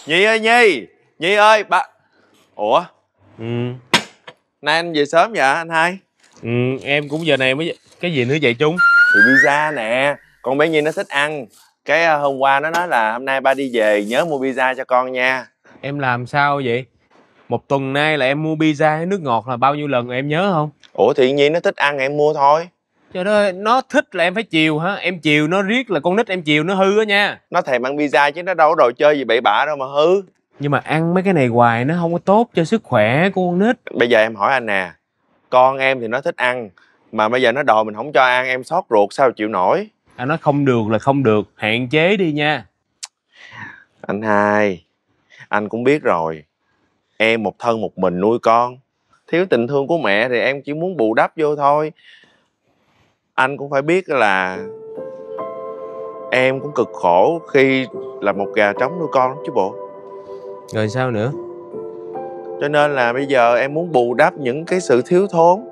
Nhi ơi Nhi, Nhi ơi ba. Ủa, Ừ. nay anh về sớm vậy anh hai? Em cũng giờ này mới cái gì nữa vậy Trung? Thì pizza nè, con bé Nhi nó thích ăn. Hôm qua nó nói là hôm nay ba đi về nhớ mua pizza cho con nha. Em làm sao vậy? Một tuần nay là em mua pizza hay nước ngọt là bao nhiêu lần rồi em nhớ không? Ủa thì Nhi nó thích ăn em mua thôi. Trời ơi, nó thích là em phải chiều hả? Em chiều nó riết là con nít em chiều nó hư á nha. Nó thèm ăn pizza chứ nó đâu có đồ chơi gì bậy bạ đâu mà hư. Nhưng mà ăn mấy cái này hoài nó không có tốt cho sức khỏe của con nít. Bây giờ em hỏi anh nè, con em thì nó thích ăn, mà bây giờ nó đòi mình không cho ăn, em xót ruột sao chịu nổi. Anh nói không được là không được, hạn chế đi nha. Anh hai, anh cũng biết rồi, em một thân một mình nuôi con, thiếu tình thương của mẹ thì em chỉ muốn bù đắp vô thôi. Anh cũng phải biết là em cũng cực khổ khi là một gà trống nuôi con lắm chứ bộ. Rồi sao nữa? Cho nên là bây giờ em muốn bù đắp những cái sự thiếu thốn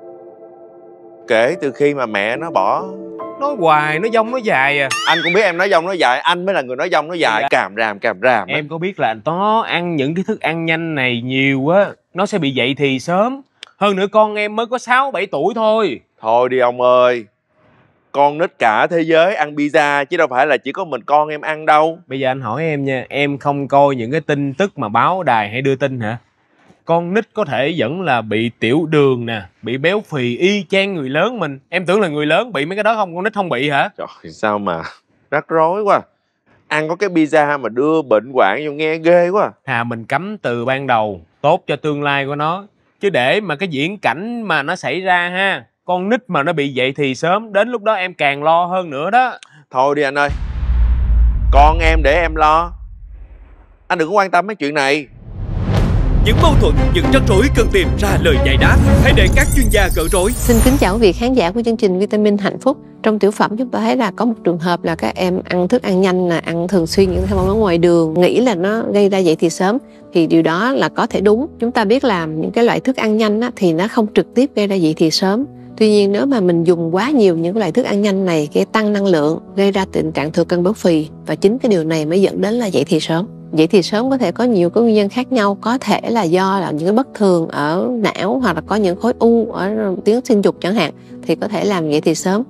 kể từ khi mà mẹ nó bỏ. Nói hoài, nó dông nó dài à. Anh cũng biết em nói dông nói dài, anh mới là người nói dông nói dài. Càm ràm Em có biết là nó ăn những cái thức ăn nhanh này nhiều á, nó sẽ bị dậy thì sớm. Hơn nữa con em mới có 6-7 tuổi thôi. Thôi đi ông ơi, con nít cả thế giới ăn pizza chứ đâu phải là chỉ có mình con em ăn đâu. Bây giờ anh hỏi em nha, em không coi những cái tin tức mà báo đài hay đưa tin hả? Con nít có thể vẫn là bị tiểu đường nè, bị béo phì y chang người lớn mình. Em tưởng là người lớn bị mấy cái đó không, con nít không bị hả? Trời, sao mà rắc rối quá. Ăn có cái pizza mà đưa bệnh hoạn vô nghe ghê quá. Mình cấm từ ban đầu, tốt cho tương lai của nó. Chứ để mà cái viễn cảnh mà nó xảy ra ha, con nít mà nó bị dậy thì sớm, đến lúc đó em càng lo hơn nữa đó. Thôi đi anh ơi, con em để em lo, anh đừng có quan tâm mấy chuyện này. Những mâu thuẫn, những rắc rối cần tìm ra lời giải đáp. Hãy để các chuyên gia gỡ rối. Xin kính chào quý vị khán giả của chương trình Vitamin Hạnh Phúc. Trong tiểu phẩm chúng ta thấy là có một trường hợp là các em ăn thức ăn nhanh, là ăn thường xuyên những thức ăn ở ngoài đường, nghĩ là nó gây ra dậy thì sớm. Thì điều đó là có thể đúng. Chúng ta biết là những cái loại thức ăn nhanh á, thì nó không trực tiếp gây ra dậy thì sớm. Tuy nhiên nếu mà mình dùng quá nhiều những loại thức ăn nhanh này, gây tăng năng lượng, gây ra tình trạng thừa cân béo phì, và chính cái điều này mới dẫn đến là dậy thì sớm. Dậy thì sớm có thể có nhiều cái nguyên nhân khác nhau, có thể là do là những cái bất thường ở não, hoặc là có những khối u ở tuyến sinh dục chẳng hạn, thì có thể làm dậy thì sớm.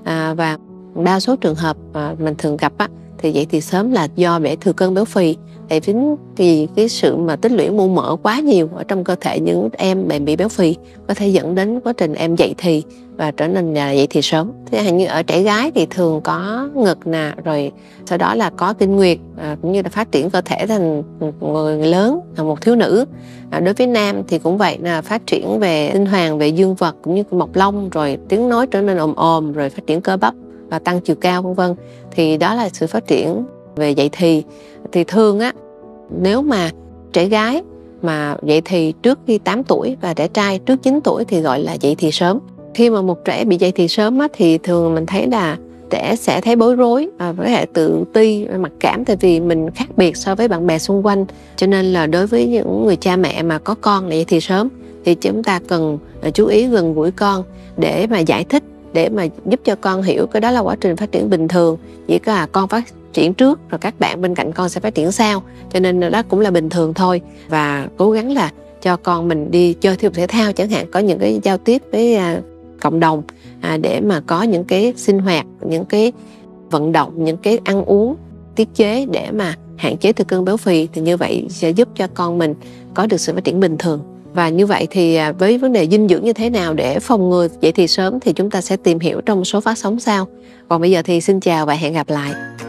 Và đa số trường hợp mình thường gặp á, thì dậy thì sớm là do bị thừa cân béo phì. Tại vì cái sự mà tích lũy mỡ mỡ quá nhiều ở trong cơ thể những em bị béo phì có thể dẫn đến quá trình em dậy thì và trở nên là dậy thì sớm. Thế hạn như ở trẻ gái thì thường có ngực nè, rồi sau đó là có kinh nguyệt, cũng như là phát triển cơ thể thành người lớn, là một thiếu nữ. Đối với nam thì cũng vậy, là phát triển về tinh hoàn, về dương vật cũng như mọc lông, rồi tiếng nói trở nên ồm ồm, rồi phát triển cơ bắp và tăng chiều cao vân vân. Thì đó là sự phát triển về dậy thì. Thì thường á, nếu mà trẻ gái mà dậy thì trước khi 8 tuổi và trẻ trai trước 9 tuổi thì gọi là dậy thì sớm. Khi mà một trẻ bị dậy thì sớm á, thì thường mình thấy là trẻ sẽ thấy bối rối, có thể tự ti, mặc cảm, tại vì mình khác biệt so với bạn bè xung quanh. Cho nên là đối với những người cha mẹ mà có con dậy thì sớm thì chúng ta cần chú ý gần gũi con để mà giải thích, để mà giúp cho con hiểu cái đó là quá trình phát triển bình thường. Chỉ có là con phát triển trước rồi các bạn bên cạnh con sẽ phát triển sau, cho nên đó cũng là bình thường thôi. Và cố gắng là cho con mình đi chơi thể dục thể thao chẳng hạn, có những cái giao tiếp với cộng đồng, để mà có những cái sinh hoạt, những cái vận động, những cái ăn uống tiết chế để mà hạn chế thừa cân béo phì. Thì như vậy sẽ giúp cho con mình có được sự phát triển bình thường. Và như vậy thì với vấn đề dinh dưỡng như thế nào để phòng ngừa dậy thì sớm thì chúng ta sẽ tìm hiểu trong một số phát sóng sau. Còn bây giờ thì xin chào và hẹn gặp lại.